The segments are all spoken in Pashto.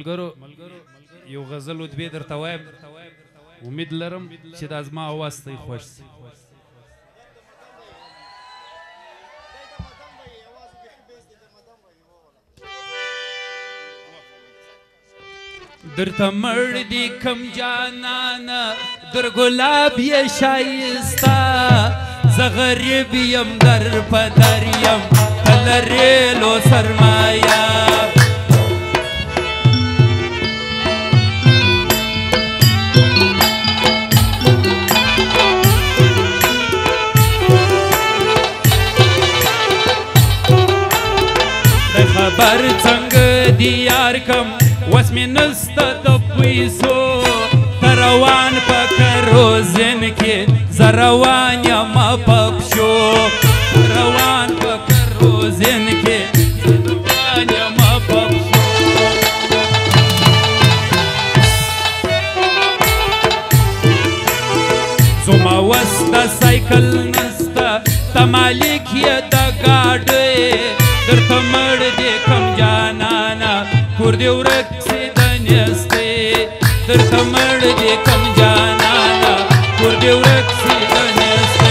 ملګرو یو غزل و دوی درته وایم امید لرم چې دا زما اواز ته خوښ شي درته مړ دي کم جانانه در ګلاب یې شایسته زه غریب یم در په در یم ته لرېلو سرمایه خبر څنګه دی یار کم وس مې نسته د پیسو ته روان په کروزین کې زه روان یم په پښو روان په کروزین کې زه روان یم په پښو زما وس د سایکل نسته ته مالک یې د ګاډۍ درته مړ دې کم جانانه کور دې ورک سي د نیستۍ درته مړ دې کم جانانه کور دې ورک سي د نیستۍ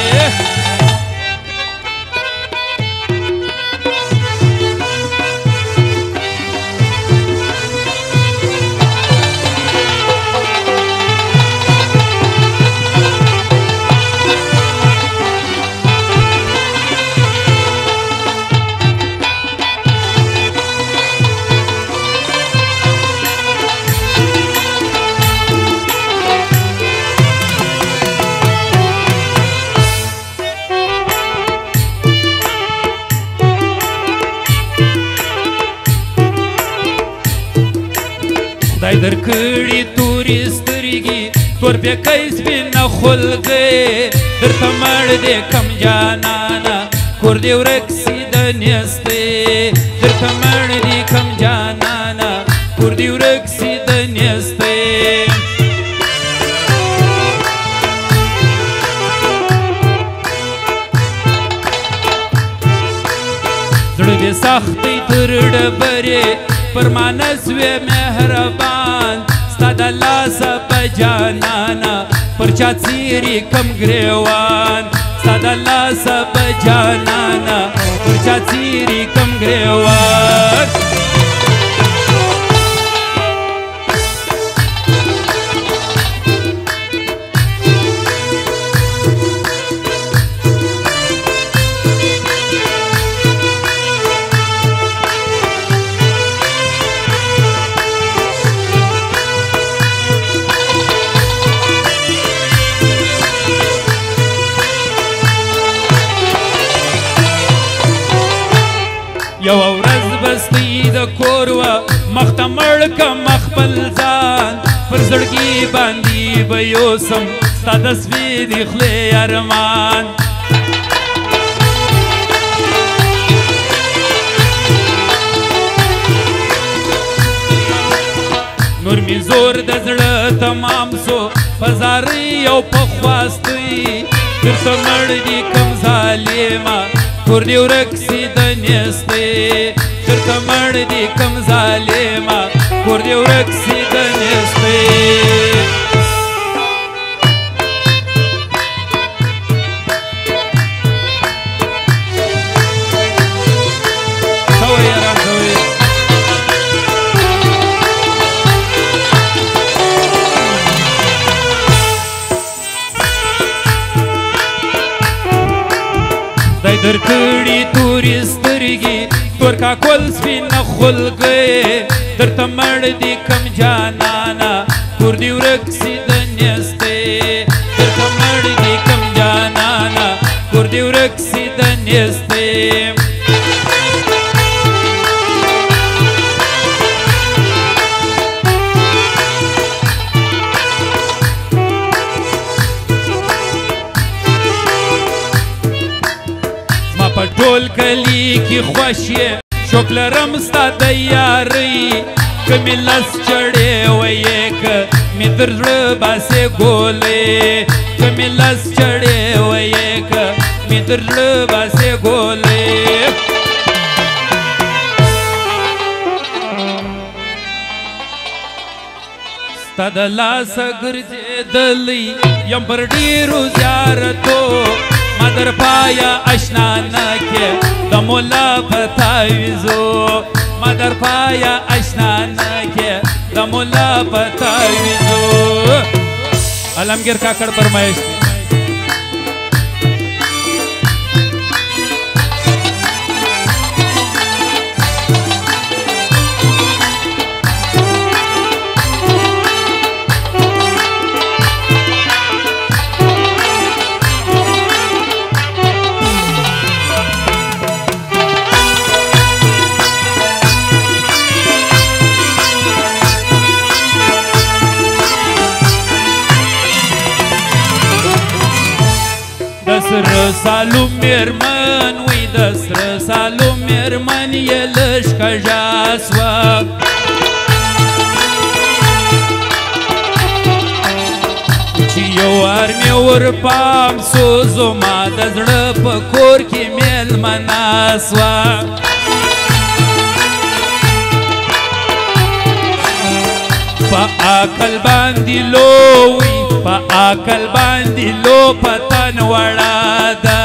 خدای درکړي تورې سترګې تور پیکی سپینه خولګۍ درته مړ دې کم جانانه کور دې ورک سي د نیستۍ درته مړ دې کم جانانه کور دې ورک سي د نیستۍ زړه دې سختۍ تر ډبرې پر ما نسوې مهربان ستا د لاسه په جانانه پر چا څیري کم ګریوان ستا د لاسه په جانانه پر چا څیري کم ګریوان یوه ورځ بستۍ د کور وه مخ ته مړ کم خپل ځان پر زړګي باندې به یوسم ستا د سپینې خولې ارمان نور مې زور د زړه تمام سو په زارۍ او په خواستۍ درته مړ دي کم ظالمه کور دې ورک سي د نیستۍ درته مړ دي کم ظالمه کور دې ورک سي د نیستۍ درکړي تورې سترګې تور کاکل سپینه خولګۍ درته مړ دي کم جانانه کور دې ورک سي د نیستۍ درته مړ دي کم جانانه کور دې ورک سي د نیستۍ په ټول کلي کې خوښ یې شوق لرم ستا د یارۍ که مې لس چړې ویې که مې در زړه باسې ګولې که مې لس چړې ویې که مې در زړه باسې ګولې ستا د لاسه ګرځېدلی یم پر ډېرو زیارتو ما در پایه اشنا نه کې د ملا په تعویذو ما در پایه اشنا نه کې د ملا په تعویذو عالمگیر کاکړ فرمایش دی سر سالو میرمن وی د سر سالو میرمن یې لږ کږه سوه چې یو وار مې ورپام سو زما د زړه په کور کې میلمنه سوه په عقل باندې لو وي په عقل باندې لو پتن وړه ده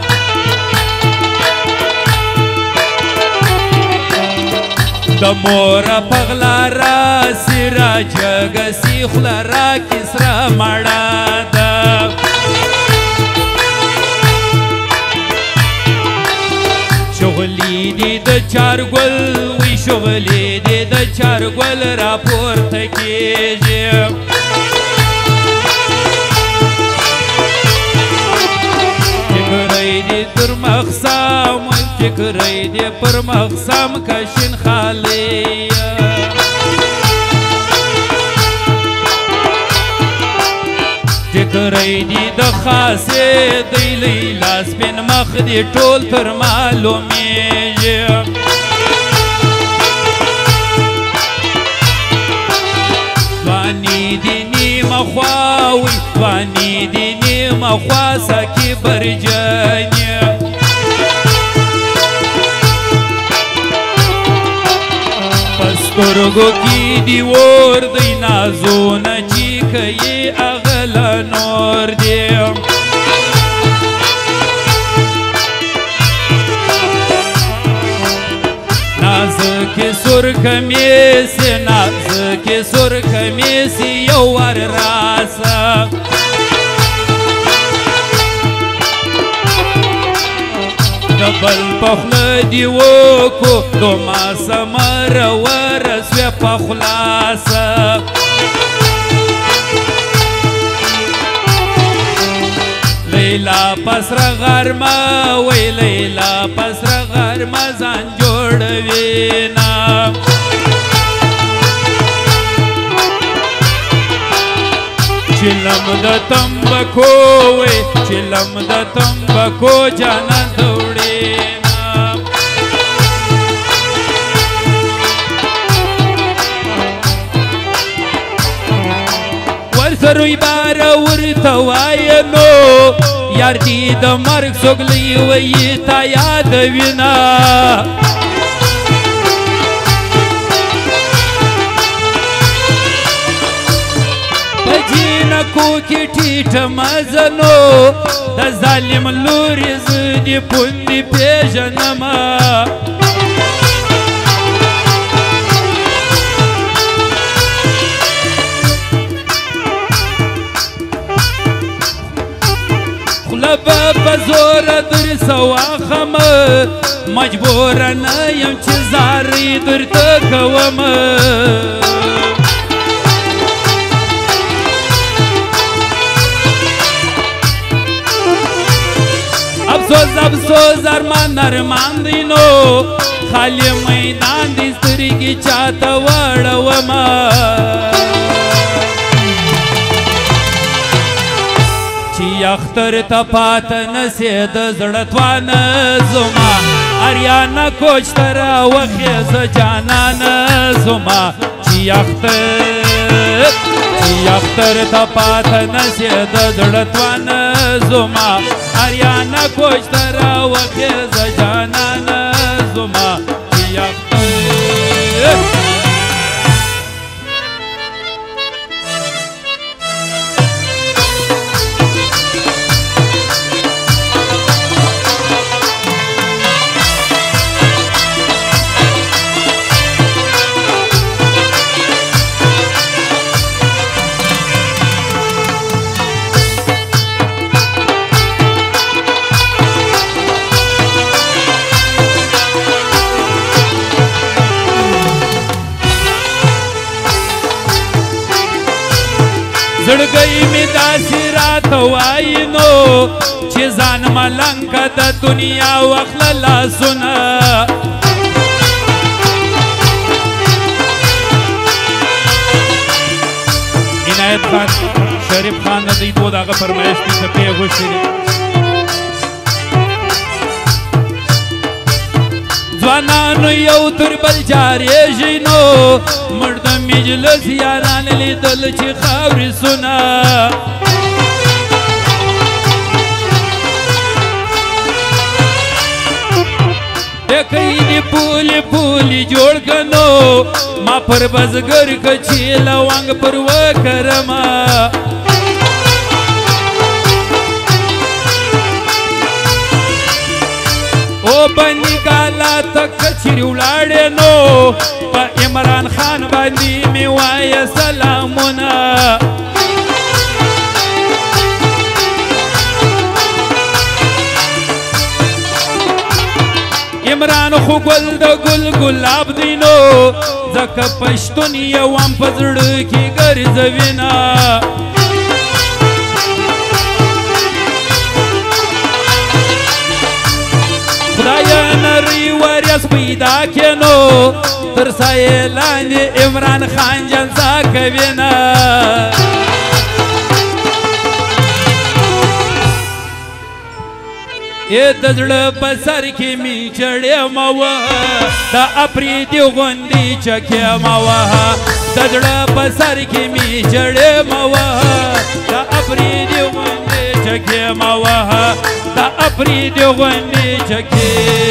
د مور پغلا راسي را جګسي خوله راکي سره مړه ده شغلې دي د چارګل وي شغلې دي د چارګل راپورته کېږي فکرې دي تر مخسام فکرې دي پر مخسام کشین خالي فکرې دي د خاصې دی لیلا سپین مخ دي ټول تر معلومیږي ځواني دي نیمه خوا وي ځواني دي نیمه خوا سکي برجنې په سترګو کې دي اور دی نازونه چې کوي اغله نور دی نازکې سور کمیسې نازکې سور کمیسې یو ور راسه د بل په خوله دې وکو دوما سمره ورسوې په خلاصه لیلا پسره غرمه وی لیلا پسره غرمه ځان جوړوینا چلم د تمبکو وی چلم د تمبکو جانان دوړینا ورسروی بار ورته واینو یار دی د مرګ سوګلی وی تا یاد وینا پجینکو کی ټیټ مزنو د ظالم لوري زدي پوندي پیژنما خلبه بزور در سواخم مجبور نه یم چې زارې درته کوم افسوس افسوس ارمان ارمان دی نو خالی میدان دی سترګې چاته وړوم چې اختر ته پاته نسې د زړه توانه زما اریانا کوچ ته راوخېزه جانانه زما چې اختر ته پاته نسې د زړه توانه زما اریانا کوچ ته راوخېزه جانانه زما چې اختر زړګی مې داسې راته وایي نو چې ځان ملنګ که د دنیا واخله لاسونه عنایت خان شریف خان د دوی دوه د هغه فرمایش کې څپې یې غوښتې دي ځوانانو یو تر بل جارېږي نو مړ د مجلس یاران لیدل چې خاورې سونه ډکۍ دې پولې پولې جوړ که نو ما پر بزګر که چې لونګ پر وکرمه او بني ګالا ته کچرې ولاړې نو په عمران خان باندې مې وایه سلامونه عمران خو ګل د ګل ګلاب دی نو ځکه پښتون یو هم په زړه کې ګرځوینه خدایه نری وریځ پیدا کړې نو تر سایې لاندې عمران خان جلسه کوینه ای د زړه په سر کې مې چړې مه وهه د اپرېدي غوندې چکې مه وهه د زړه په سر کې مې چړې مه وهه د اپرېدي غوندې چکې مه وهه د اپرېدي غوندې چکې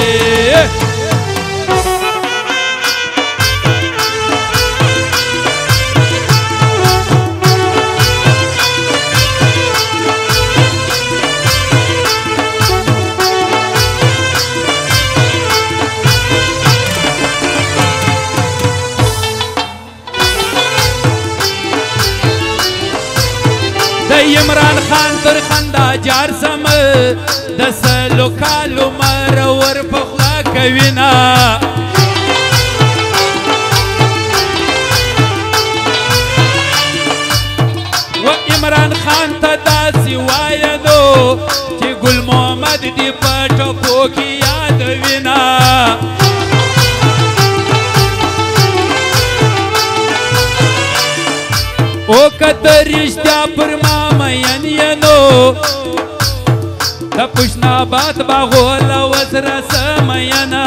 عمران خان تر خندا جار سم د سلو کالو مرور په خوا کوینه و عمران خان ته داسې وایه نو چې ګل محمد دې په ټکو کې یادوینه او کته رښتیا پر ما مین یې نو د پشناباد باغوله اوس راسه مینه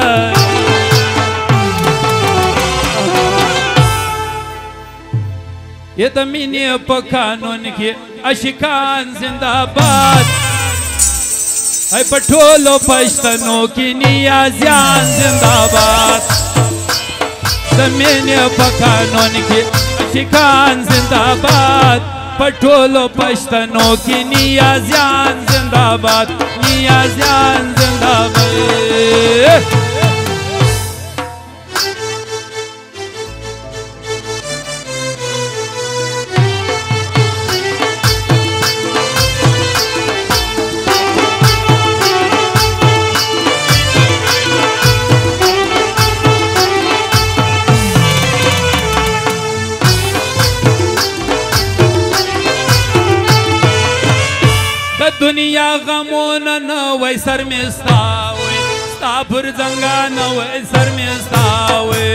یې د مینې په قانون کې عاشقان زنده‌باد ای په ټولو پښتنو کې نیازیان زنده‌باد د مینې په قانون کې عاشقان زنده‌باد په ټولو پښتنو کې نیازیان زنده‌باد نیازیان زنده‌باد دنیا غمونه نه وای سر مې ستا وای ستا پر زنګانه وای سر مې ستا وای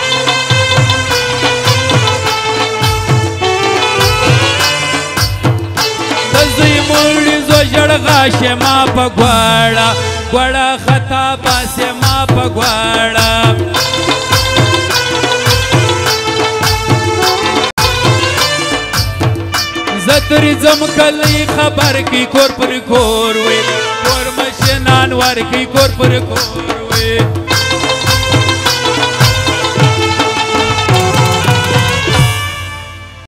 د زوی مړي زو ژړ غاښې ما په ګواړه ګواړه خطا باسې ما په ګواړه زتر زم کلی خبر کی کور پر کور وی کور مشنان ور کی کور پر کور